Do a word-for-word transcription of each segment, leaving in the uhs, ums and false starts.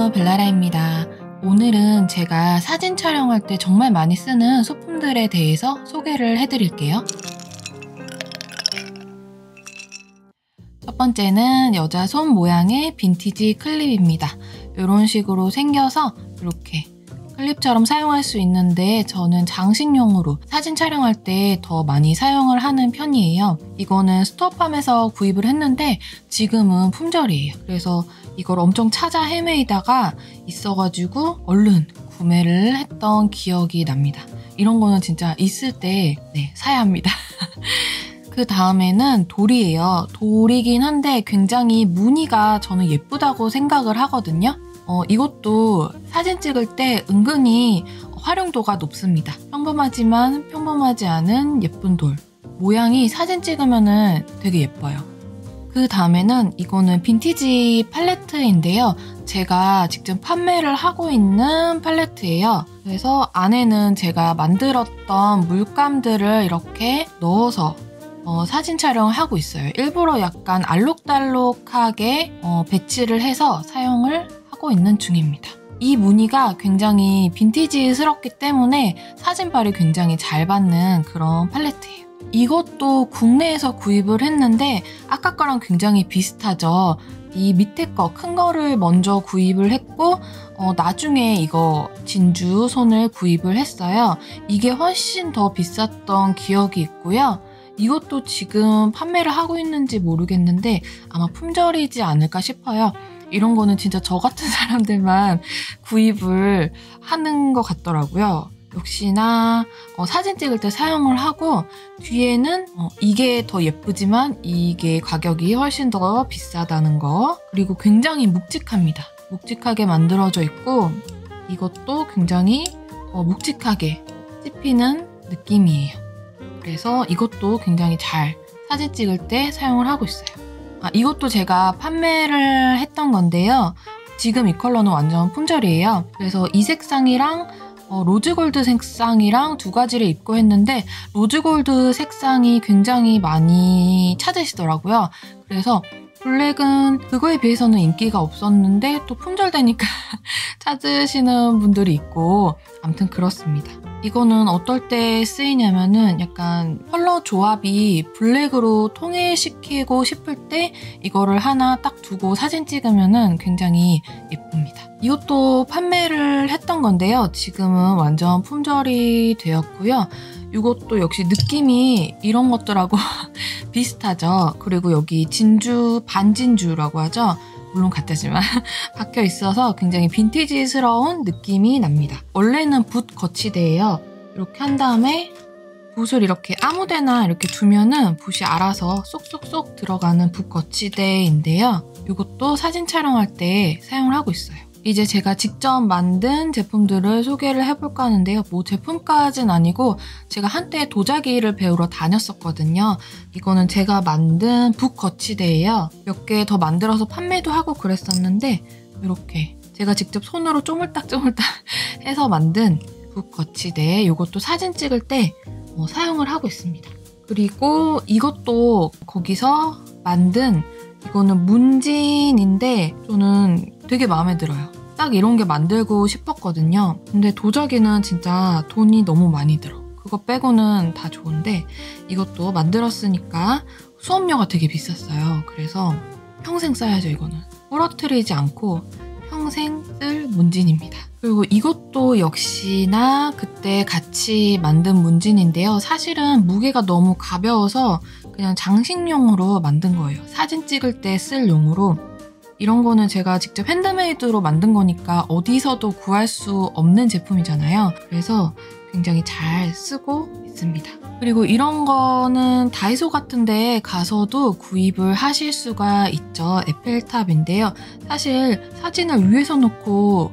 안녕하세요, 벨라라입니다. 오늘은 제가 사진 촬영할 때 정말 많이 쓰는 소품들에 대해서 소개를 해드릴게요. 첫 번째는 여자 손 모양의 빈티지 클립입니다. 이런 식으로 생겨서 이렇게 클립처럼 사용할 수 있는데 저는 장식용으로 사진 촬영할 때 더 많이 사용을 하는 편이에요. 이거는 스토어팜에서 구입을 했는데 지금은 품절이에요. 그래서 이걸 엄청 찾아 헤매이다가 있어가지고 얼른 구매를 했던 기억이 납니다. 이런 거는 진짜 있을 때 네, 사야 합니다. 그 다음에는 돌이에요. 돌이긴 한데 굉장히 무늬가 저는 예쁘다고 생각을 하거든요. 어, 이것도 사진 찍을 때 은근히 활용도가 높습니다. 평범하지만 평범하지 않은 예쁜 돌. 모양이 사진 찍으면은 되게 예뻐요. 그 다음에는 이거는 빈티지 팔레트인데요. 제가 직접 판매를 하고 있는 팔레트예요. 그래서 안에는 제가 만들었던 물감들을 이렇게 넣어서 어, 사진 촬영을 하고 있어요. 일부러 약간 알록달록하게 어, 배치를 해서 사용을 하고 있는 중입니다. 이 무늬가 굉장히 빈티지스럽기 때문에 사진빨이 굉장히 잘 받는 그런 팔레트예요. 이것도 국내에서 구입을 했는데 아까 거랑 굉장히 비슷하죠. 이 밑에 거, 큰 거를 먼저 구입을 했고 어, 나중에 이거 진주 손을 구입을 했어요. 이게 훨씬 더 비쌌던 기억이 있고요. 이것도 지금 판매를 하고 있는지 모르겠는데 아마 품절이지 않을까 싶어요. 이런 거는 진짜 저 같은 사람들만 구입을 하는 것 같더라고요. 역시나 어, 사진 찍을 때 사용을 하고 뒤에는 어, 이게 더 예쁘지만 이게 가격이 훨씬 더 비싸다는 거. 그리고 굉장히 묵직합니다. 묵직하게 만들어져 있고 이것도 굉장히 어, 묵직하게 씹히는 느낌이에요. 그래서 이것도 굉장히 잘 사진 찍을 때 사용을 하고 있어요. 아, 이것도 제가 판매를 했던 건데요. 지금 이 컬러는 완전 품절이에요. 그래서 이 색상이랑 어, 로즈골드 색상이랑 두 가지를 입고 했는데 로즈골드 색상이 굉장히 많이 찾으시더라고요. 그래서 블랙은 그거에 비해서는 인기가 없었는데 또 품절되니까 찾으시는 분들이 있고 아무튼 그렇습니다. 이거는 어떨 때 쓰이냐면은 약간 컬러 조합이 블랙으로 통일시키고 싶을 때 이거를 하나 딱 두고 사진 찍으면은 굉장히 예쁩니다. 이것도 판매를 했던 건데요. 지금은 완전 품절이 되었고요. 이것도 역시 느낌이 이런 것들하고 비슷하죠. 그리고 여기 진주, 반진주라고 하죠. 물론 같다지만 박혀 있어서 굉장히 빈티지스러운 느낌이 납니다. 원래는 붓 거치대예요. 이렇게 한 다음에 붓을 이렇게 아무데나 이렇게 두면은 붓이 알아서 쏙쏙쏙 들어가는 붓 거치대인데요. 이것도 사진 촬영할 때 사용을 하고 있어요. 이제 제가 직접 만든 제품들을 소개를 해볼까 하는데요. 뭐 제품까지는 아니고 제가 한때 도자기를 배우러 다녔었거든요. 이거는 제가 만든 붓 거치대예요. 몇 개 더 만들어서 판매도 하고 그랬었는데 이렇게 제가 직접 손으로 쪼물딱쪼물딱 해서 만든 붓 거치대, 이것도 사진 찍을 때 어, 사용을 하고 있습니다. 그리고 이것도 거기서 만든 이거는 문진인데 저는 되게 마음에 들어요. 딱 이런 게 만들고 싶었거든요. 근데 도자기는 진짜 돈이 너무 많이 들어. 그거 빼고는 다 좋은데 이것도 만들었으니까 수업료가 되게 비쌌어요. 그래서 평생 써야죠, 이거는. 부러뜨리지 않고 평생 쓸 문진입니다. 그리고 이것도 역시나 그때 같이 만든 문진인데요. 사실은 무게가 너무 가벼워서 그냥 장식용으로 만든 거예요. 사진 찍을 때 쓸 용으로. 이런 거는 제가 직접 핸드메이드로 만든 거니까 어디서도 구할 수 없는 제품이잖아요. 그래서 굉장히 잘 쓰고 있습니다. 그리고 이런 거는 다이소 같은 데 가서도 구입을 하실 수가 있죠. 에펠탑인데요. 사실 사진을 위에서 놓고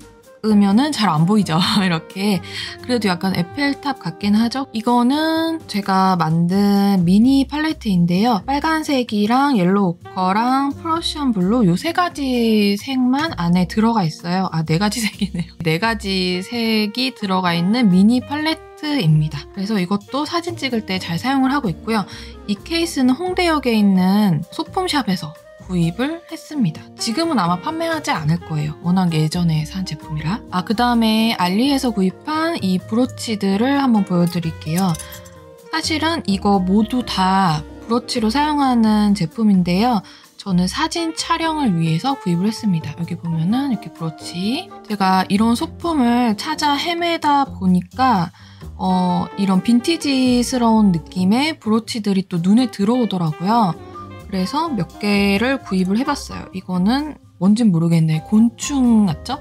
찍으면은 잘 안 보이죠. 이렇게. 그래도 약간 에펠탑 같긴 하죠. 이거는 제가 만든 미니 팔레트인데요. 빨간색이랑 옐로우 오커랑 프러시안 블루 요 세 가지 색만 안에 들어가 있어요. 아, 네 가지 색이네요. 네 가지 색이 들어가 있는 미니 팔레트입니다. 그래서 이것도 사진 찍을 때 잘 사용을 하고 있고요. 이 케이스는 홍대역에 있는 소품샵에서 구입을 했습니다. 지금은 아마 판매하지 않을 거예요. 워낙 예전에 산 제품이라. 아, 그 다음에 알리에서 구입한 이 브로치들을 한번 보여드릴게요. 사실은 이거 모두 다 브로치로 사용하는 제품인데요. 저는 사진 촬영을 위해서 구입을 했습니다. 여기 보면은 이렇게 브로치. 제가 이런 소품을 찾아 헤매다 보니까 어, 이런 빈티지스러운 느낌의 브로치들이 또 눈에 들어오더라고요. 그래서 몇 개를 구입을 해봤어요. 이거는 뭔진 모르겠네. 곤충 같죠?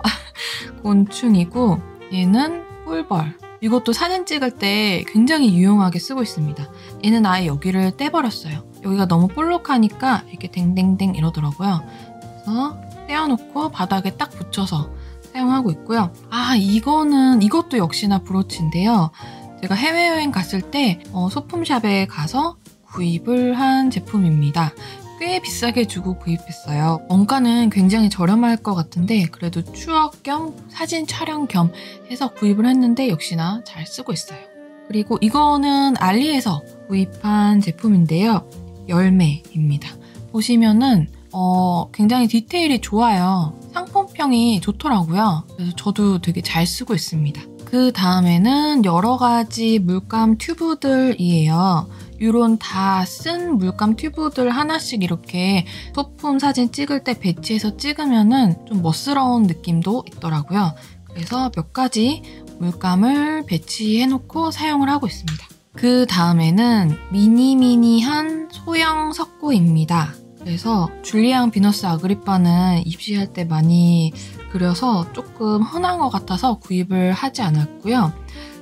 곤충이고 얘는 꿀벌. 이것도 사진 찍을 때 굉장히 유용하게 쓰고 있습니다. 얘는 아예 여기를 떼버렸어요. 여기가 너무 볼록하니까 이렇게 댕댕댕 이러더라고요. 그래서 떼어놓고 바닥에 딱 붙여서 사용하고 있고요. 아, 이거는 이것도 역시나 브로치인데요. 제가 해외여행 갔을 때 어, 소품샵에 가서 구입을 한 제품입니다. 꽤 비싸게 주고 구입했어요. 원가는 굉장히 저렴할 것 같은데 그래도 추억 겸 사진 촬영 겸 해서 구입을 했는데 역시나 잘 쓰고 있어요. 그리고 이거는 알리에서 구입한 제품인데요. 열매입니다. 보시면은 어, 굉장히 디테일이 좋아요. 상품평이 좋더라고요. 그래서 저도 되게 잘 쓰고 있습니다. 그 다음에는 여러 가지 물감 튜브들이에요. 이런 다 쓴 물감 튜브들 하나씩 이렇게 소품 사진 찍을 때 배치해서 찍으면은 좀 멋스러운 느낌도 있더라고요. 그래서 몇 가지 물감을 배치해놓고 사용을 하고 있습니다. 그 다음에는 미니미니한 소형 석고입니다. 그래서 줄리앙 비너스 아그리빠는 입시할 때 많이 그려서 조금 흔한 것 같아서 구입을 하지 않았고요.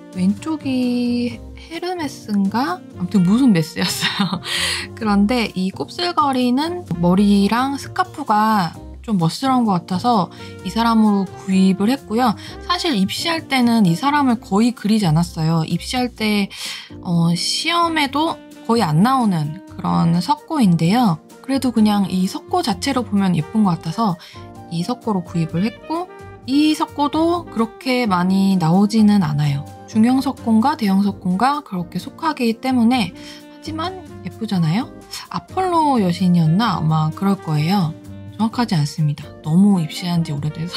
왼쪽이 헤르메스인가? 아무튼 무슨 메스였어요. 그런데 이 곱슬거리는 머리랑 스카프가 좀 멋스러운 것 같아서 이 사람으로 구입을 했고요. 사실 입시할 때는 이 사람을 거의 그리지 않았어요. 입시할 때 어, 시험에도 거의 안 나오는 그런 석고인데요. 그래도 그냥 이 석고 자체로 보면 예쁜 것 같아서 이 석고로 구입을 했고 이 석고도 그렇게 많이 나오지는 않아요. 중형 석고인가 대형 석고인가 그렇게 속하기 때문에 하지만 예쁘잖아요? 아폴로 여신이었나? 아마 그럴 거예요. 정확하지 않습니다. 너무 입시한 지 오래돼서.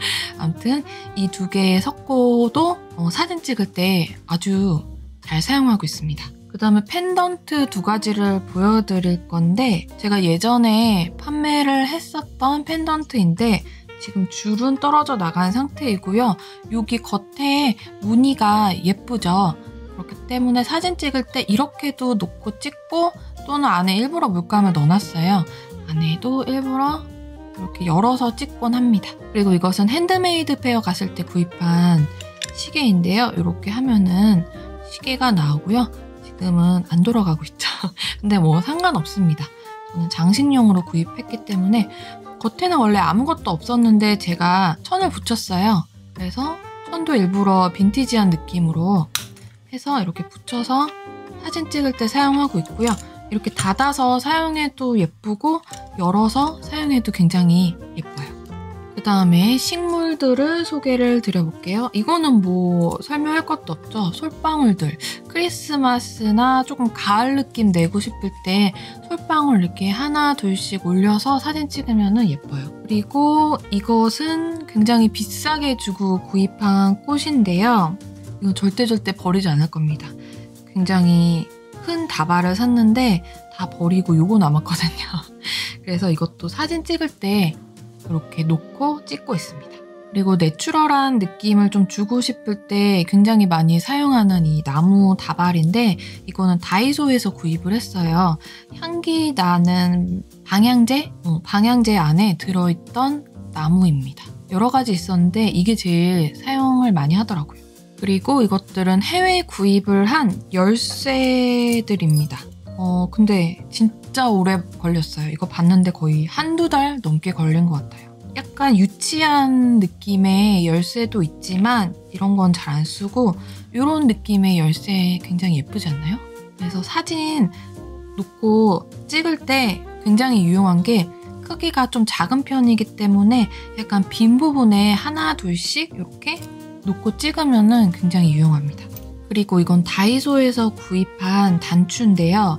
아무튼 이 두 개의 석고도 어, 사진 찍을 때 아주 잘 사용하고 있습니다. 그 다음에 펜던트 두 가지를 보여드릴 건데 제가 예전에 판매를 했었던 펜던트인데 지금 줄은 떨어져 나간 상태이고요. 여기 겉에 무늬가 예쁘죠? 그렇기 때문에 사진 찍을 때 이렇게도 놓고 찍고 또는 안에 일부러 물감을 넣어놨어요. 안에도 일부러 이렇게 열어서 찍곤 합니다. 그리고 이것은 핸드메이드 페어 갔을 때 구입한 시계인데요. 이렇게 하면은 시계가 나오고요. 지금은 안 돌아가고 있죠. 근데 뭐 상관없습니다. 저는 장식용으로 구입했기 때문에 겉에는 원래 아무것도 없었는데 제가 천을 붙였어요. 그래서 천도 일부러 빈티지한 느낌으로 해서 이렇게 붙여서 사진 찍을 때 사용하고 있고요. 이렇게 닫아서 사용해도 예쁘고 열어서 사용해도 굉장히 예뻐요. 그 다음에 식물들을 소개를 드려볼게요. 이거는 뭐 설명할 것도 없죠. 솔방울들. 크리스마스나 조금 가을 느낌 내고 싶을 때 솔방울 이렇게 하나 둘씩 올려서 사진 찍으면 예뻐요. 그리고 이것은 굉장히 비싸게 주고 구입한 꽃인데요. 이건 절대 절대 버리지 않을 겁니다. 굉장히 큰 다발을 샀는데 다 버리고 요거 남았거든요. 그래서 이것도 사진 찍을 때 이렇게 놓고 찍고 있습니다. 그리고 내추럴한 느낌을 좀 주고 싶을 때 굉장히 많이 사용하는 이 나무 다발인데 이거는 다이소에서 구입을 했어요. 향기 나는 방향제? 어, 방향제 안에 들어있던 나무입니다. 여러 가지 있었는데 이게 제일 사용을 많이 하더라고요. 그리고 이것들은 해외 구입을 한 열쇠들입니다. 어, 근데 진짜 오래 걸렸어요. 이거 봤는데 거의 한두 달 넘게 걸린 것 같아요. 약간 유치한 느낌의 열쇠도 있지만 이런 건 잘 안 쓰고 이런 느낌의 열쇠 굉장히 예쁘지 않나요? 그래서 사진 놓고 찍을 때 굉장히 유용한 게 크기가 좀 작은 편이기 때문에 약간 빈 부분에 하나 둘씩 이렇게 놓고 찍으면 굉장히 유용합니다. 그리고 이건 다이소에서 구입한 단추인데요.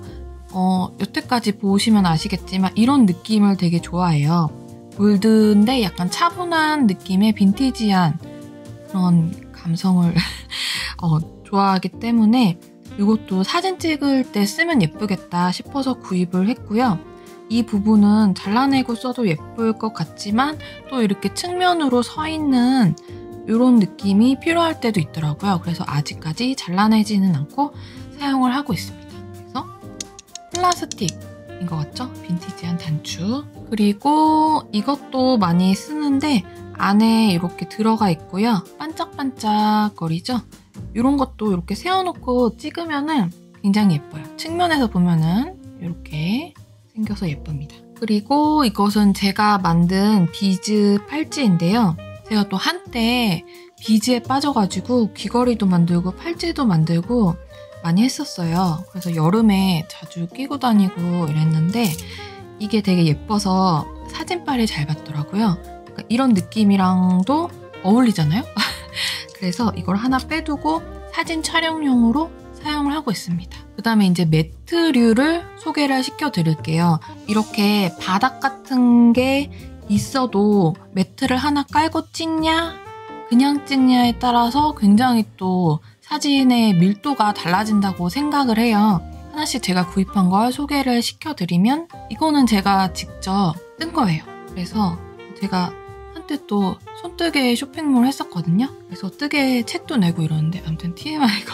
어, 여태까지 보시면 아시겠지만 이런 느낌을 되게 좋아해요. 골드인데 약간 차분한 느낌의 빈티지한 그런 감성을 어, 좋아하기 때문에 이것도 사진 찍을 때 쓰면 예쁘겠다 싶어서 구입을 했고요. 이 부분은 잘라내고 써도 예쁠 것 같지만 또 이렇게 측면으로 서 있는 이런 느낌이 필요할 때도 있더라고요. 그래서 아직까지 잘라내지는 않고 사용을 하고 있습니다. 그래서 플라스틱인 것 같죠? 빈티지한 단추. 그리고 이것도 많이 쓰는데 안에 이렇게 들어가 있고요. 반짝반짝거리죠? 이런 것도 이렇게 세워놓고 찍으면은 굉장히 예뻐요. 측면에서 보면은 이렇게 생겨서 예쁩니다. 그리고 이것은 제가 만든 비즈 팔찌인데요. 제가 또 한때 비즈에 빠져가지고 귀걸이도 만들고 팔찌도 만들고 많이 했었어요. 그래서 여름에 자주 끼고 다니고 이랬는데 이게 되게 예뻐서 사진빨이 잘 받더라고요. 그러니까 이런 느낌이랑도 어울리잖아요? 그래서 이걸 하나 빼두고 사진 촬영용으로 사용을 하고 있습니다. 그 다음에 이제 매트류를 소개를 시켜드릴게요. 이렇게 바닥 같은 게 있어도 매트를 하나 깔고 찍냐 그냥 찍냐에 따라서 굉장히 또 사진의 밀도가 달라진다고 생각을 해요. 하나씩 제가 구입한 걸 소개를 시켜드리면 이거는 제가 직접 뜬 거예요. 그래서 제가 한때 또 손뜨개 쇼핑몰 했었거든요. 그래서 뜨개 책도 내고 이러는데 아무튼 티엠아이고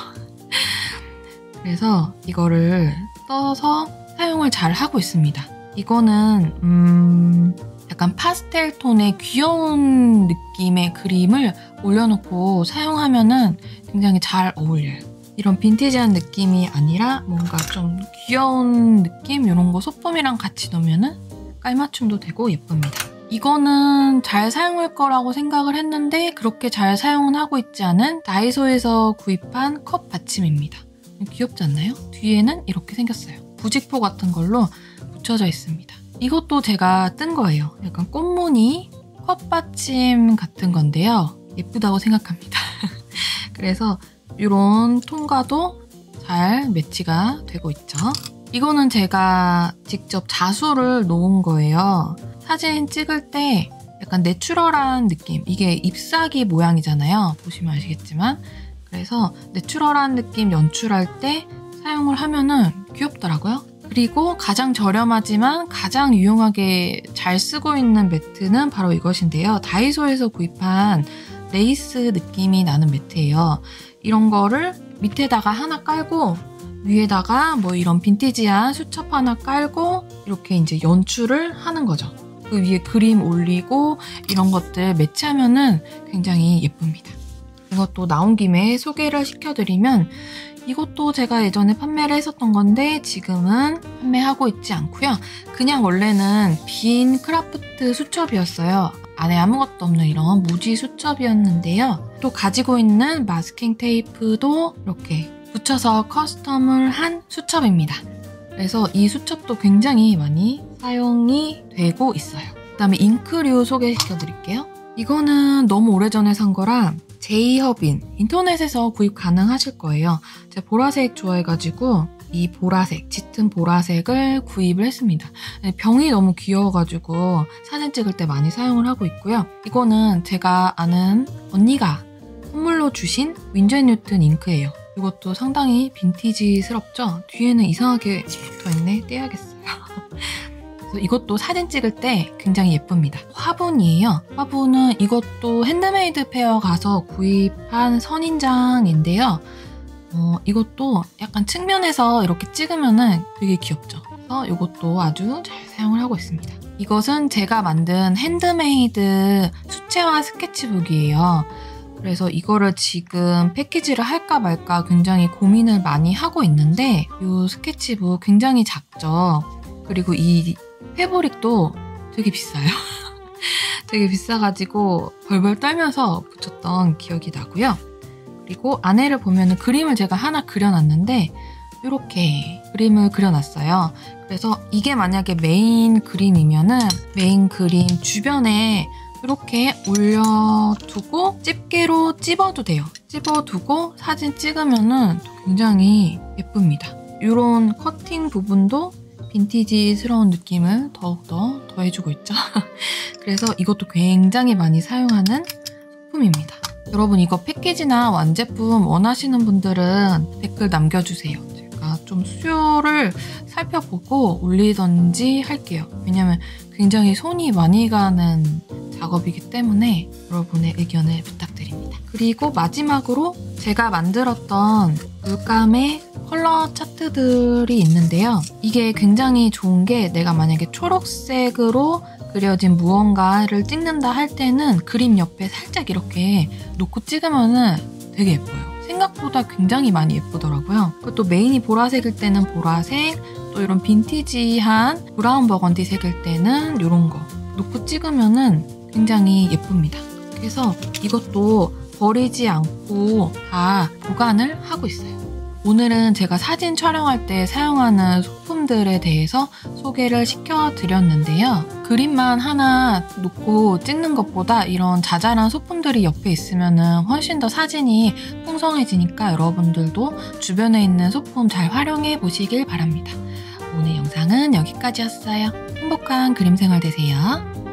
그래서 이거를 떠서 사용을 잘 하고 있습니다. 이거는 음 약간 파스텔 톤의 귀여운 느낌의 그림을 올려놓고 사용하면은 굉장히 잘 어울려요. 이런 빈티지한 느낌이 아니라 뭔가 좀 귀여운 느낌 이런 거 소품이랑 같이 놓으면은 깔맞춤도 되고 예쁩니다. 이거는 잘 사용할 거라고 생각을 했는데 그렇게 잘 사용은 하고 있지 않은 다이소에서 구입한 컵 받침입니다. 귀엽지 않나요? 뒤에는 이렇게 생겼어요. 부직포 같은 걸로 붙여져 있습니다. 이것도 제가 뜬 거예요. 약간 꽃무늬 컵 받침 같은 건데요. 예쁘다고 생각합니다. 그래서 이런 톤과도 잘 매치가 되고 있죠. 이거는 제가 직접 자수를 놓은 거예요. 사진 찍을 때 약간 내추럴한 느낌, 이게 잎사귀 모양이잖아요. 보시면 아시겠지만 그래서 내추럴한 느낌 연출할 때 사용을 하면은 귀엽더라고요. 그리고 가장 저렴하지만 가장 유용하게 잘 쓰고 있는 매트는 바로 이것인데요. 다이소에서 구입한 레이스 느낌이 나는 매트예요. 이런 거를 밑에다가 하나 깔고 위에다가 뭐 이런 빈티지한 수첩 하나 깔고 이렇게 이제 연출을 하는 거죠. 그 위에 그림 올리고 이런 것들 매치하면은 굉장히 예쁩니다. 이것도 나온 김에 소개를 시켜드리면 이것도 제가 예전에 판매를 했었던 건데 지금은 판매하고 있지 않고요. 그냥 원래는 빈 크라프트 수첩이었어요. 안에 아무것도 없는 이런 무지 수첩이었는데요. 또 가지고 있는 마스킹 테이프도 이렇게 붙여서 커스텀을 한 수첩입니다. 그래서 이 수첩도 굉장히 많이 사용이 되고 있어요. 그 다음에 잉크류 소개시켜드릴게요. 이거는 너무 오래전에 산 거라 제이허빈 인터넷에서 구입 가능하실 거예요. 제가 보라색 좋아해가지고 이 보라색, 짙은 보라색을 구입을 했습니다. 병이 너무 귀여워가지고 사진 찍을 때 많이 사용을 하고 있고요. 이거는 제가 아는 언니가 선물로 주신 윈즈 앤 뉴튼 잉크예요. 이것도 상당히 빈티지스럽죠? 뒤에는 이상하게 붙어있네. 떼야겠어요. 그래서 이것도 사진 찍을 때 굉장히 예쁩니다. 화분이에요. 화분은 이것도 핸드메이드 페어 가서 구입한 선인장인데요. 어, 이것도 약간 측면에서 이렇게 찍으면은 되게 귀엽죠. 그래서 이것도 아주 잘 사용을 하고 있습니다. 이것은 제가 만든 핸드메이드 수채화 스케치북이에요. 그래서 이거를 지금 패키지를 할까 말까 굉장히 고민을 많이 하고 있는데 이 스케치북 굉장히 작죠. 그리고 이 패브릭도 되게 비싸요. 되게 비싸가지고 벌벌 떨면서 붙였던 기억이 나고요. 그리고 안에를 보면 그림을 제가 하나 그려놨는데 이렇게 그림을 그려놨어요. 그래서 이게 만약에 메인 그림이면은 메인 그림 주변에 이렇게 올려두고 집게로 찝어도 돼요. 찝어두고 사진 찍으면은 굉장히 예쁩니다. 이런 커팅 부분도 빈티지스러운 느낌을 더욱더 더해주고 있죠. 그래서 이것도 굉장히 많이 사용하는 소품입니다. 여러분 이거 패키지나 완제품 원하시는 분들은 댓글 남겨주세요. 제가 좀 수요를 살펴보고 올리던지 할게요. 왜냐면 굉장히 손이 많이 가는 작업이기 때문에 여러분의 의견을 부탁드립니다. 그리고 마지막으로 제가 만들었던 물감의 컬러 차트들이 있는데요. 이게 굉장히 좋은 게 내가 만약에 초록색으로 그려진 무언가를 찍는다 할 때는 그림 옆에 살짝 이렇게 놓고 찍으면은 되게 예뻐요. 생각보다 굉장히 많이 예쁘더라고요. 또 메인이 보라색일 때는 보라색, 또 이런 빈티지한 브라운 버건디 색일 때는 이런 거 놓고 찍으면은 굉장히 예쁩니다. 그래서 이것도 버리지 않고 다 보관을 하고 있어요. 오늘은 제가 사진 촬영할 때 사용하는 소품들에 대해서 소개를 시켜드렸는데요. 그림만 하나 놓고 찍는 것보다 이런 자잘한 소품들이 옆에 있으면 훨씬 더 사진이 풍성해지니까 여러분들도 주변에 있는 소품 잘 활용해 보시길 바랍니다. 오늘 영상은 여기까지였어요. 행복한 그림 생활 되세요.